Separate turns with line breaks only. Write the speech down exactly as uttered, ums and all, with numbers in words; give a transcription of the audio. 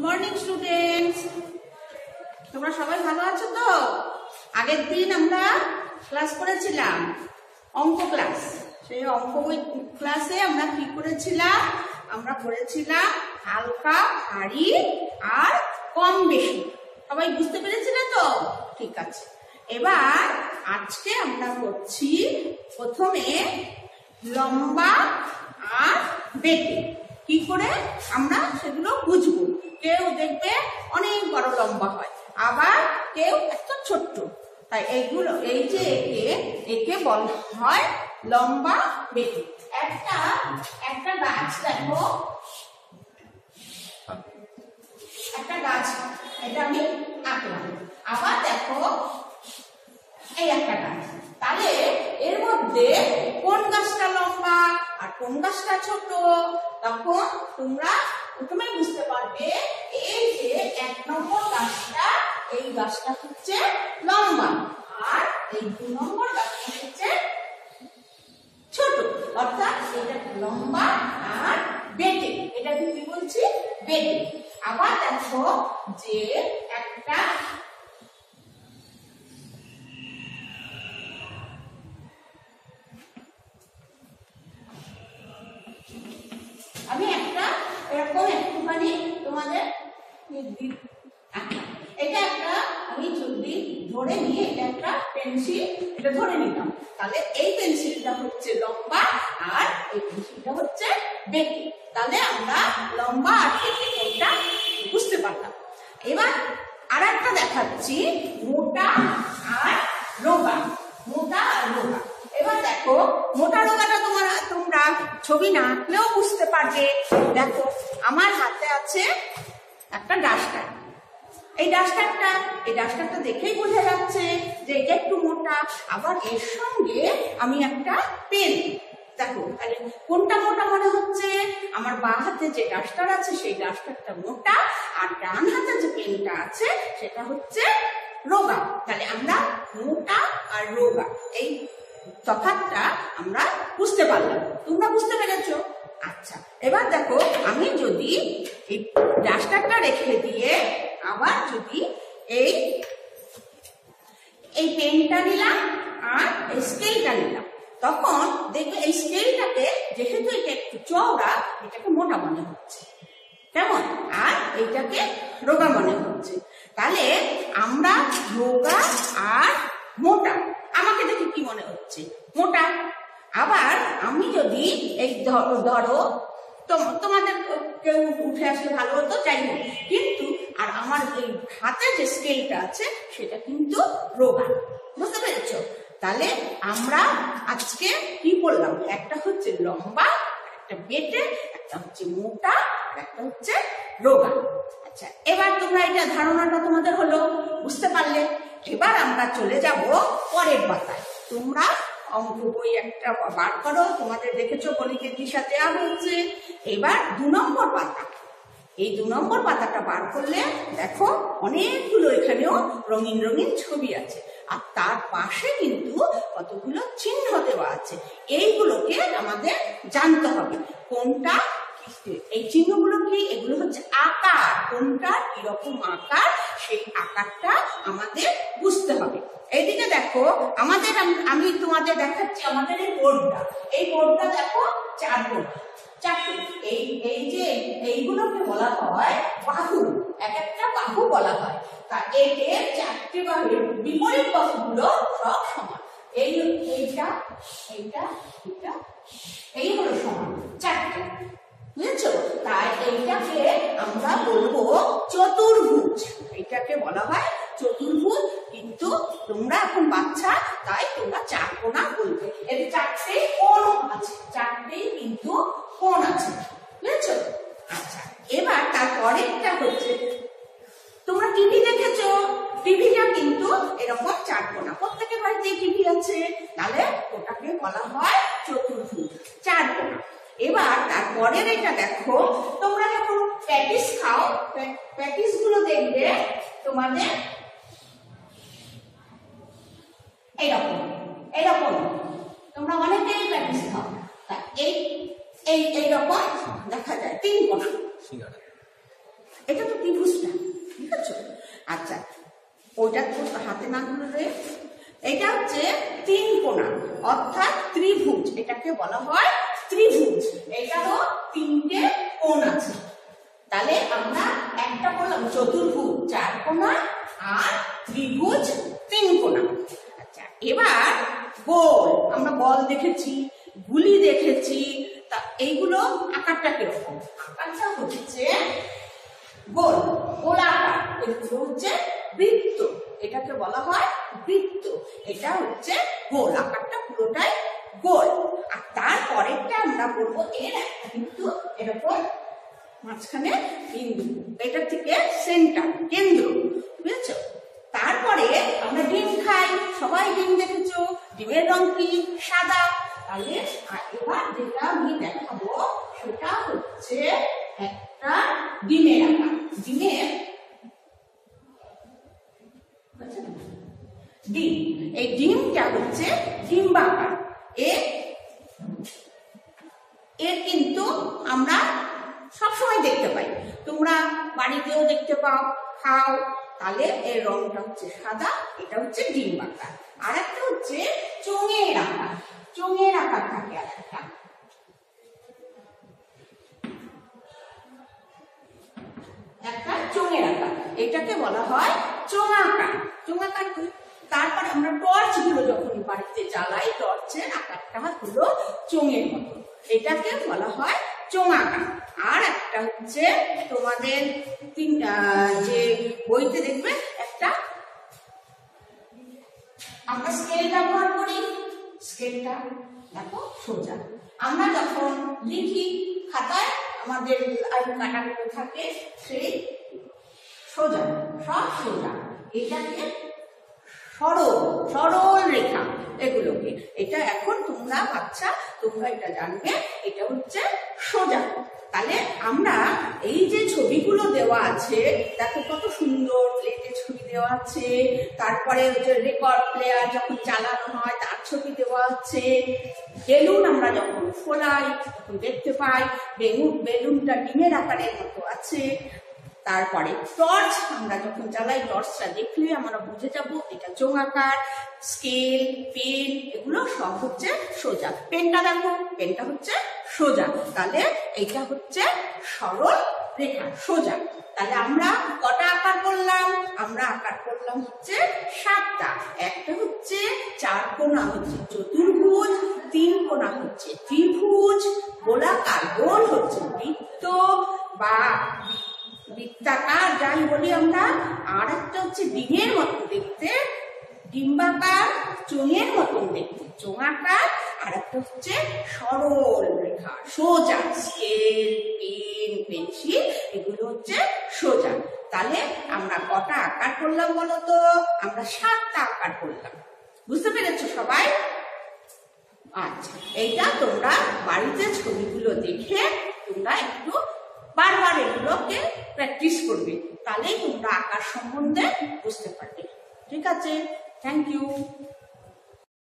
Morning students, তোমরা সবাই ভালো আছো তো? আগের দিন আমরা ক্লাস করেছিলাম অঙ্ক ক্লাস। সেই অঙ্ক বই ক্লাসে আমরা কি করেছিলাম? আমরা করেছিলাম হালকা, ভারী আর কম বেশি। সবাই বুঝতে পেরেছিলে তো? ঠিক আছে, এবার আজকে আমরা করছি প্রথমে লম্বা আর বেটে। কি করে আমরা সেগুলো বুঝবো? কেউ দেখবে অনেক বড় লম্বা হয়, আবার কেউ এত ছোট্ট। তাই এইগুলো এই যে একে একে বলা হয় লম্বা বেটে। একটা একটা গাছ দেখো, একটা গাছ, এটা আমি আঁকলাম। আবার দেখো এই একটা গাছ। তাহলে এর মধ্যে কোন গাছটা লম্বা আর কোন গাছটা ছোট, তখন তোমরা প্রথমে বুঝতে পারবে। এই যে এক নম্বর গাছটা, এই গাছটা হচ্ছে লম্বা, আর এই দু নম্বর গাছটা হচ্ছে ছোট, অর্থাৎ এটা লম্বা আর বেটে। এটা কি বলছি? বেটে। আবার দেখো যে একটা আমি একটা এরকম একটুখানি তোমাদের এটা একটা আমি যদি ধরে নিয়ে এটা একটা পেন্সিল, এটা ধরে নিলাম, তাহলে এই পেন্সিলটা হচ্ছে লম্বা আর এই পেন্সিলটা হচ্ছে বেটে। তাহলে আমরা লম্বা আর বেটে কোনটা বুঝতে পারলাম। এবার আর একটা দেখাচ্ছি মোটা আর রোগা। মোটা আর রোগা। এবার দেখো মোটা রোগাটা তোমার তোমরা ছবি না আঁকলেও বুঝতে পারবে। দেখো আমার হাতে আছে একটা ডাস্টার। এই ডাস্টারটা এই ডাস্টারটা দেখেই বোঝা যাচ্ছে যে এটা একটু মোটা। আবার এর সঙ্গে আমি একটা পেন, দেখো তাহলে কোনটা মোটা মনে হচ্ছে? আমার বাঁ হাতে যে ডাস্টার আছে সেই ডাস্টারটা মোটা, আর ডান হাতে যে পেনটা আছে সেটা হচ্ছে রোগা। তাহলে আমরা মোটা আর রোগা এই তফাৎটা আমরা বুঝতে পারলাম। তোমরা বুঝতে পেরেছো? আচ্ছা, এবার দেখো আমি যদি এই ডাস্টারটা রেখে দিয়ে আবার যদি এই এই পেনটা নিলাম আর এই স্কেলটা নিলাম, তখন দেখবে এই স্কেলটাকে যেহেতু এটা একটু চওড়া, এটাকে মোটা মনে হচ্ছে, কেমন? আর এইটাকে রোগা মনে হচ্ছে। তাহলে আমরা রোগা আর মোটা, আমাকে দেখে কি মনে হচ্ছে? মোটা। আবার আমি যদি এই ধরো ধরো তোমাদের কেউ উঠে আসলে ভালো হতো, যাই হোক, কিন্তু আর আমার এই হাতে যে স্কেলটা আছে সেটা কিন্তু রোগা। বুঝতে পেরেছ? তাহলে আমরা আজকে কি বললাম? একটা হচ্ছে লম্বা, একটা বেটে, একটা হচ্ছে মোটা, আর একটা হচ্ছে রোগা। আচ্ছা, এবার তোমরা এটা ধারণাটা তোমাদের হলো, বুঝতে পারলে? এবার আমরা চলে যাব পরের পাতায়। তোমরা অঙ্ক বই একটা বার করো, তোমাদের দেখেছো গণিতের দিশা দেওয়া হয়েছে। এবার দু নম্বর পাতা, এই দু নম্বর পাতাটা বার করলে দেখো অনেকগুলো এখানেও রঙিন রঙিন ছবি আছে, আর তার পাশে কিন্তু কতগুলো চিহ্ন দেওয়া আছে। এইগুলোকে আমাদের জানতে হবে কোনটা। এই চিহ্নগুলো কি? এগুলো হচ্ছে আকার, কোনটা কিরকম আকার সেই আকারটা আমাদের বুঝতে হবে। এইদিকে দেখো আমাদের, আমি তোমাদের দেখাচ্ছি আমাদের এই বোর্ডটা। এই বোর্ডটা দেখো চার বোর্ড, চারটে। এই এই যে এইগুলোকে বলা হয় বাহু, এক একটা বাহু বলা হয়। তা এর চারটে বাহুর বিপরীত বাহুগুলো সব সমান। এই এইটা এইটা এইটা এই হলো সমান, চারটে। বুঝেছ? তাই এইটাকে আমরা বলবো চতুর্ভুজ। এইটাকে বলা হয় চতুর্ভুজ, কিন্তু তোমরা এখন বাচ্চা, তাই তোমরা চার কোণা বলবে। এর চারটে কোণ আছে, চারটেই কিন্তু কোণ আছে। বুঝেছ? আচ্ছা, এবার তারপরেরটা হচ্ছে তোমরা টিভি দেখেছো, টিভিটা কিন্তু এরকম চার কোণা, প্রত্যেকের বাড়িতে টিভি আছে, তাহলে ওটাকে বলা হয় চতুর্ভুজ, চার কোণা। এবার তারপরের এটা দেখো, তোমরা যখন প্যাটিস খাও, প্যাটিস গুলো দেখবে তোমাদের এইরকম এইরকম, তোমরা অনেকেই প্যাটিস খাও। এই এই এইরকম দেখা যায় তিন কোণা। এটা তো ত্রিভুজটা, ঠিক আছে? আচ্ছা, ওইটা তো হাতে না ধরে, এটা হচ্ছে তিন কোণা অর্থাৎ ত্রিভুজ, এটাকে বলা হয় ত্রিভুজ। এটারও তিনটে কোণ আছে। তাহলে আমরা একটা বললাম চতুর্ভুজ চার কোণা আর ত্রিভুজ তিন কোণা। আচ্ছা, এবার গোল, আমরা বল দেখেছি, গুলি দেখেছি, তা এইগুলো আকারটা কিরকম? আকারটা হচ্ছে গোল, গোলাকার। এগুলো হচ্ছে বৃত্ত, এটাকে বলা হয় বৃত্ত। এটা হচ্ছে গোল, আকারটা পুরোটাই গোল। আর তারপরেরটা আমরা বলবো এর একটা কিন্তু এরকম মাঝখানে বিন্দু, এটা থেকে সেন্টার, কেন্দ্র, বুঝেছো? তারপরে আমরা ডিম খাই, সবাই ডিম দেখেছো, ডিমের রং কি? সাদা। তাহলে এবার যেটা আমি দেখাবো সেটা হচ্ছে একটা ডিমের আকার। ডিমের ডিম, এই ডিমটা হচ্ছে ডিম্বাকার। এর এর কিন্তু আমরা সবসময় দেখতে পাই, তোমরা বাড়িতেও দেখতে পাও, খাও। তাহলে এর রংটা হচ্ছে সাদা, এটা হচ্ছে ডিম্বাকার। আর একটা হচ্ছে চোঙের আকার, চোঙের আকার থাকে আর একটা, একটা চোঙের আকার, এটাকে বলা হয় চোঙাকার। চোঙাকার। তারপরে আমরা টর্চ গুলো যখন বাড়িতে জ্বালাই, টর্চের আকারটা হলো চোঙের মতো, এটাকে বলা হয় চোঙাকার। আর একটা হচ্ছে তোমাদের যে বইতে দেখবে একটা, আমরা স্কেল ব্যবহার করি, স্কেলটা দেখো সোজা। আমরা যখন লিখি খাতায় আমাদের কাটাগুলো থাকে সেই সোজা, সব সোজা। এটাকে সরল, সরল রেখা এগুলোকে, এটা এখন তোমরা বাচ্চা তোমরা এটা জানবে, এটা হচ্ছে সোজা। তাহলে আমরা এই যে ছবিগুলো দেওয়া আছে, দেখো কত সুন্দর প্লেটে ছবি দেওয়া আছে, তারপরে হচ্ছে রেকর্ড প্লেয়ার যখন চালানো হয় তার ছবি দেওয়া আছে, বেলুন আমরা যখন ফোলাই তখন দেখতে পাই বেলুন, বেলুনটা ডিমের আকারের মতো আছে। তারপরে টর্চ আমরা যখন জ্বালাই, টর্চটা দেখলে আমরা বুঝে যাব এটা চোঙাকার। স্কেল, পেন, এগুলো সব হচ্ছে সোজা। পেনটা দেখো, পেনটা হচ্ছে সোজা, তাহলে এইটা হচ্ছে সরল রেখা, সোজা। তাহলে আমরা কটা আকার করলাম? আমরা আকার করলাম হচ্ছে সাতটা। একটা হচ্ছে চার কোণা হচ্ছে চতুর্ভুজ, তিন কোণা হচ্ছে ত্রিভুজ, গোলাকার গোল হচ্ছে বৃত্ত বা বৃত্তাকার যাই বলি আমরা। আর একটা হচ্ছে ডিমের মতো দেখতে, ডিম্বাকার, চোঙের মতন দেখতে চোঙাকার। আর একটা হচ্ছে সরল রেখা, সোজা। স্কেল, পেন, পেন্সিল এগুলো হচ্ছে সোজা। তাহলে আমরা কটা আকার করলাম বলো তো? আমরা সাতটা আকার করলাম। বুঝতে পেরেছো সবাই? আচ্ছা, এইটা তোমরা বাড়িতে ছবিগুলো দেখে তোমরা একটু বারবার এগুলোকে প্র্যাকটিস করবে, তাহলেই তোমরা আকার সম্বন্ধে বুঝতে পারবে। ঠিক আছে, থ্যাংক ইউ।